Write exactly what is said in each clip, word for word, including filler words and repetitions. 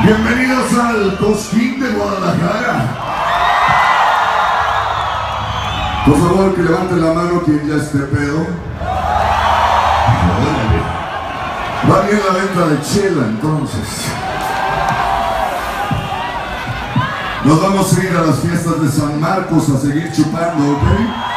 Bienvenidos al Cosquín de Guadalajara. Por favor, que levanten la mano quien ya esté pedo. Va bien la venta de chela, entonces. Nos vamos a ir a las fiestas de San Marcos a seguir chupando, ¿ok?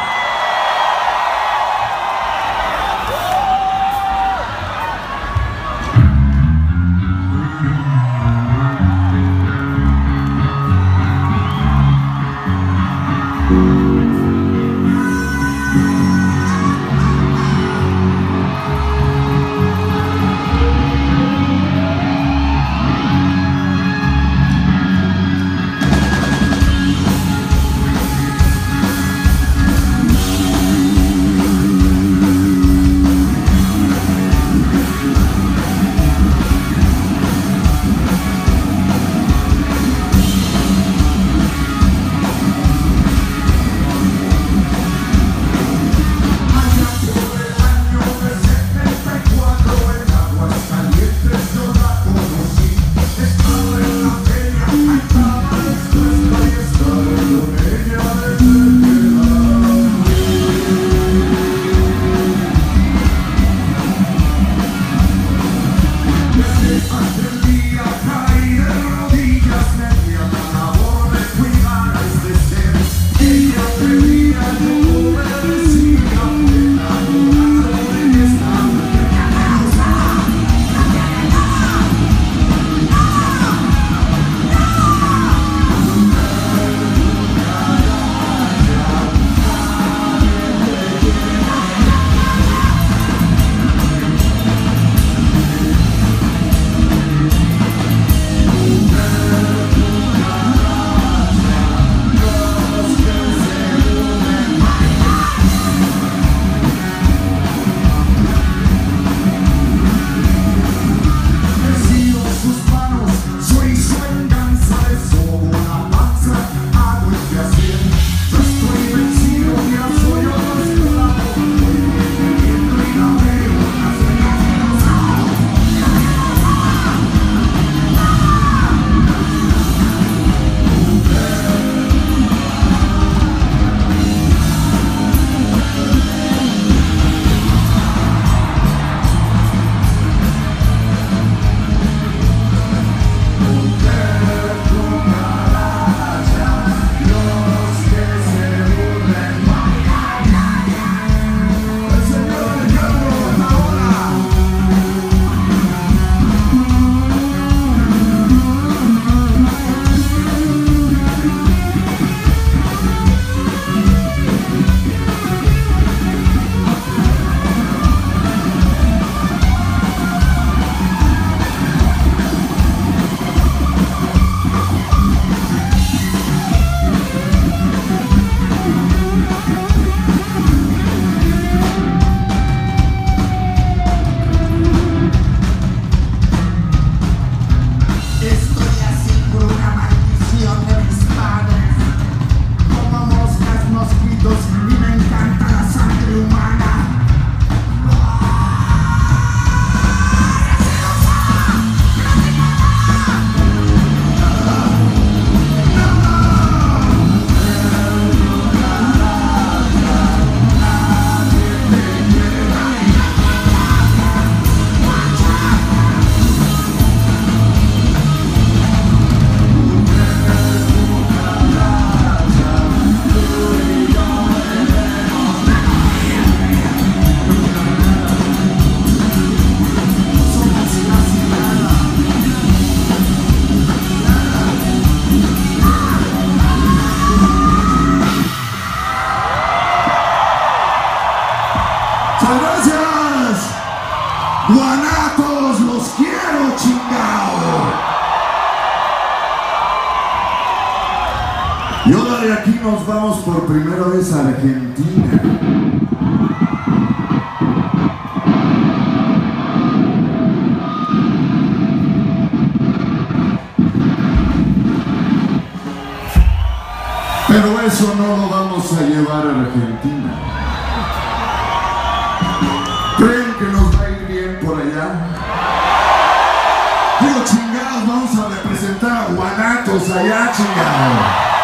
Guanatos, los quiero, chingao. Y ahora de aquí nos vamos por primera vez a Argentina. Pero eso no lo vamos a llevar a Argentina. ¿Creen que nos va a ir bien por allá? Digo, chingado. chingados vamos a representar a Guanatos allá, chingados?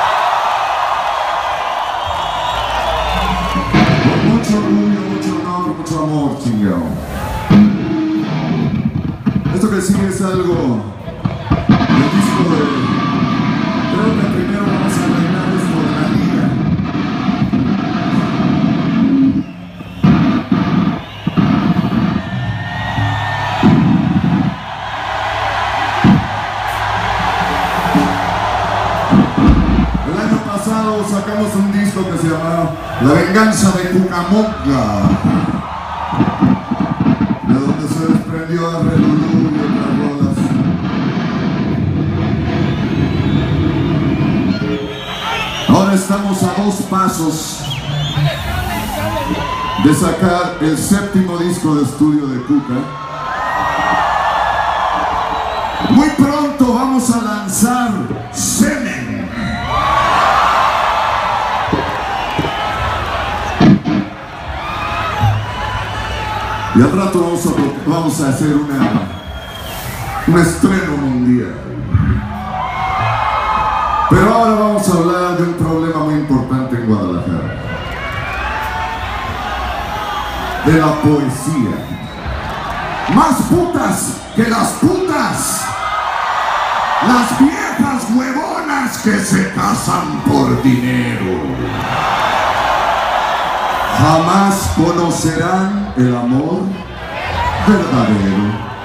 Con mucho orgullo, mucho honor, mucho amor, chingado. Esto que sigue es algo del disco de... Creo que primero vamos a arreglar esto de la liga. El año pasado sacamos un disco que se llamaba La Venganza de Cucamonga, de donde se desprendió a Relulú y otras rolas. Ahora estamos a dos pasos de sacar el séptimo disco de estudio de Cuca. Muy pronto vamos a lanzar Semen. Y al rato vamos a, vamos a hacer una, un estreno mundial. Pero ahora vamos a hablar de un problema muy importante en Guadalajara. De la poesía. Más putas que las putas. Las viejas huevonas que se casan por dinero. Jamás conocerán el amor verdadero.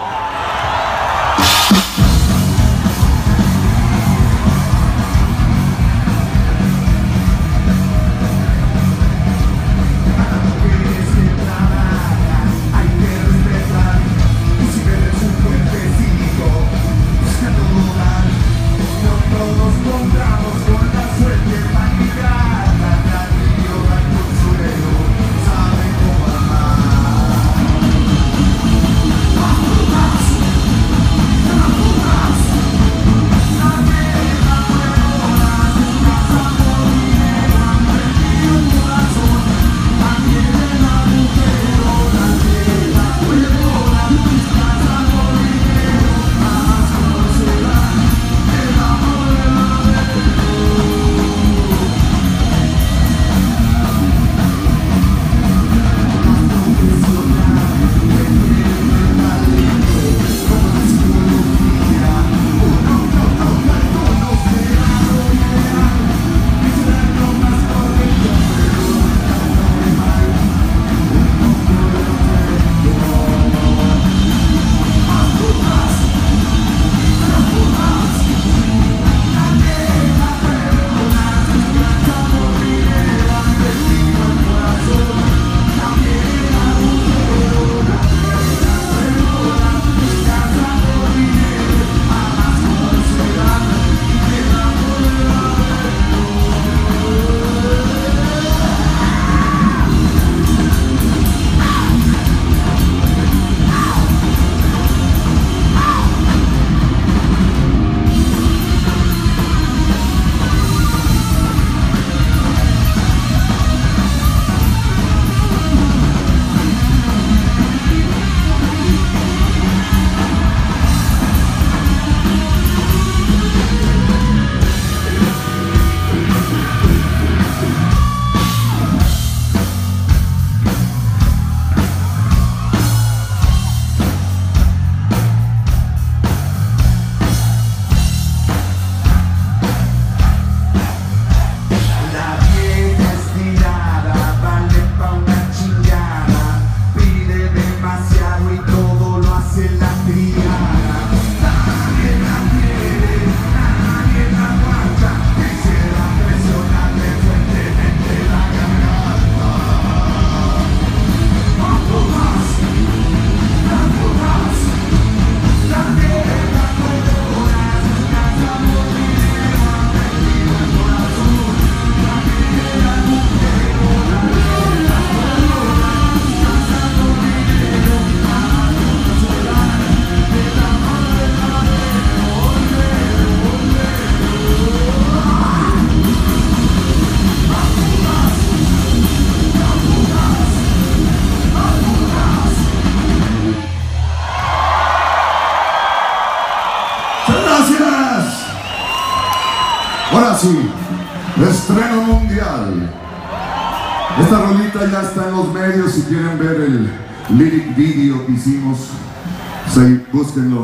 Gracias. Ahora sí, estreno mundial. Esta rolita ya está en los medios. Si quieren ver el lyric video que hicimos, pues ahí búsquenlo.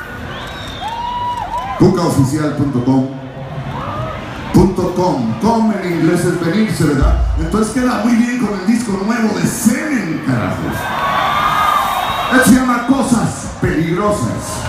cuca oficial punto com punto com. Com en inglés es venirse, ¿verdad? Entonces queda muy bien con el disco nuevo de Semen, carajo. Él se llama Cosas Peligrosas.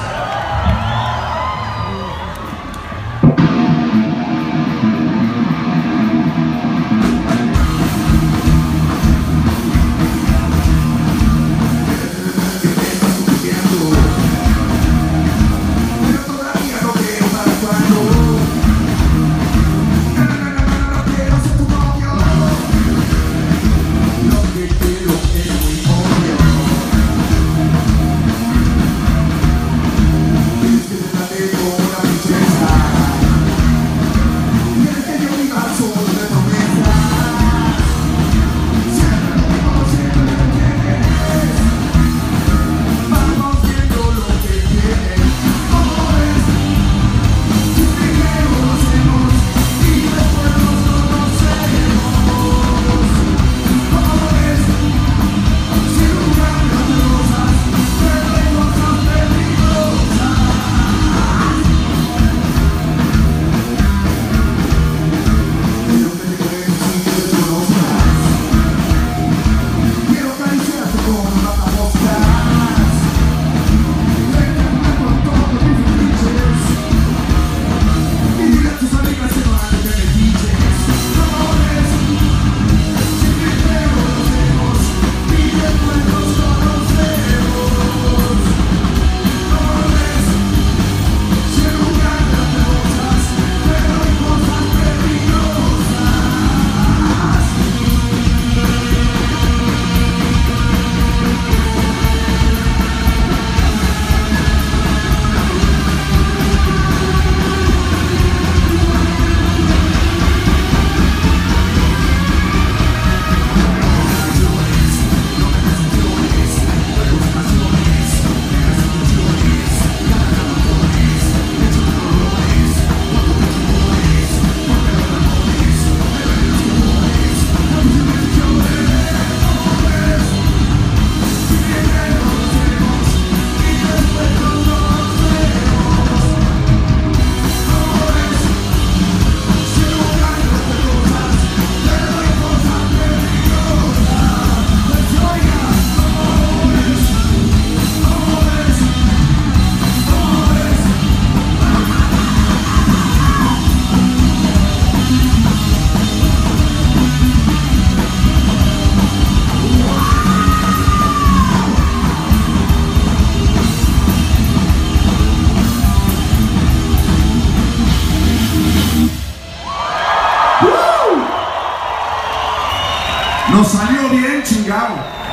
Nos salió bien, chingado.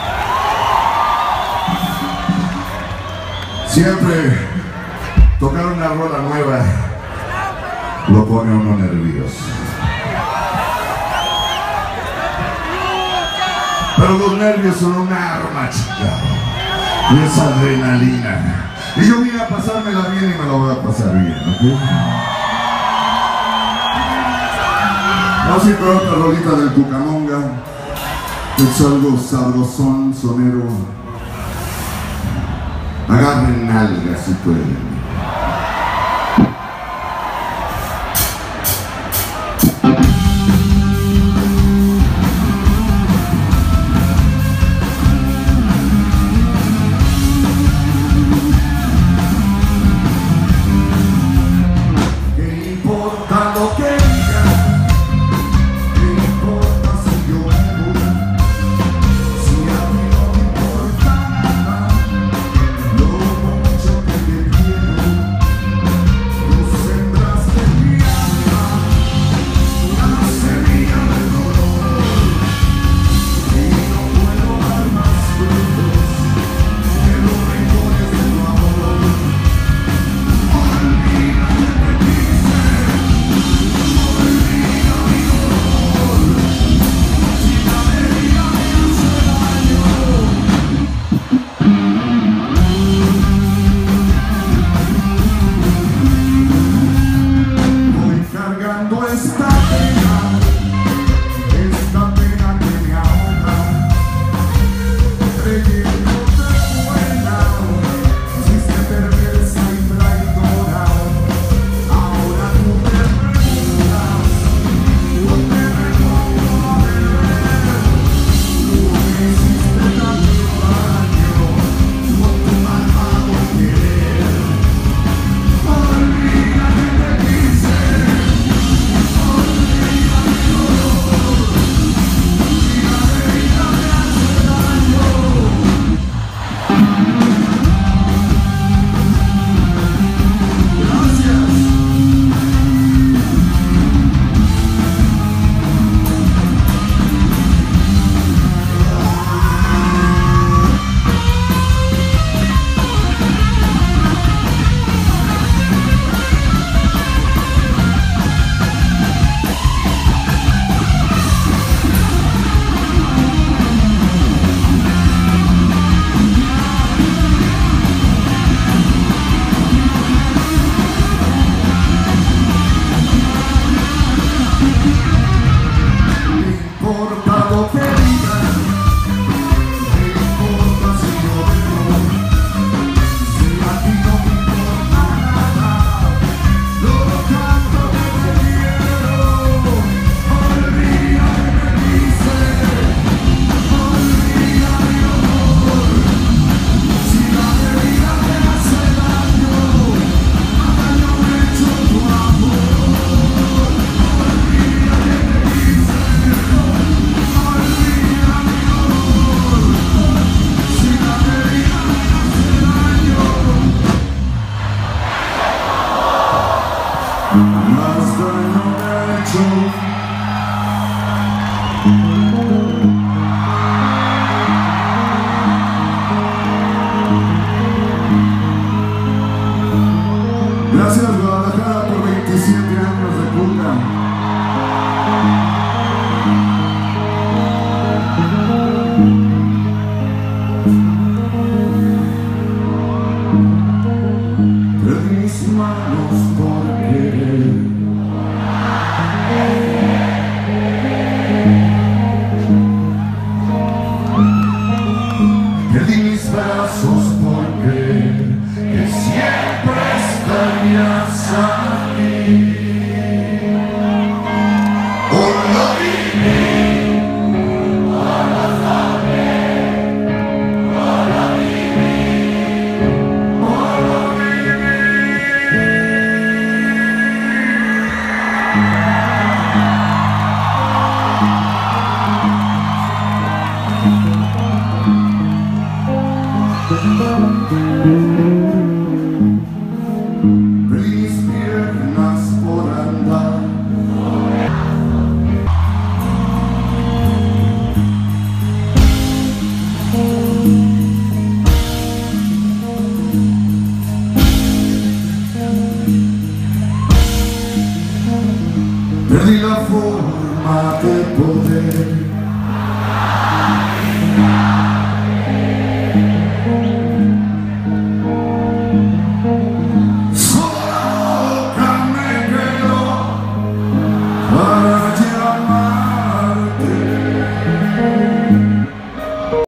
Siempre tocar una rola nueva lo pone a uno nervioso. Pero los nervios son un arma, chingado. Y es adrenalina. Y yo vine a pasármela bien y me la voy a pasar bien, ¿ok? Vamos a ir con otra rolita del Cucamonga. Es algo sabrosón, sonero. Agarren nalgas si pueden. ¿Qué importa lo que digan? ¿Qué importa si yo me voy? Si a mí no me importa nada, lo mucho que te quiero. más daño me ha hecho. Gracias Guadalajara por veintisiete años de pulga. Perdí mis manos por querer. Perdí mis brazos por creer que siempre estarías aquí. Oh, lo viví, oh, lo soñé, oh, lo viví, oh, lo viví. Perdí mis piernas por andar. Perdí la forma de poder.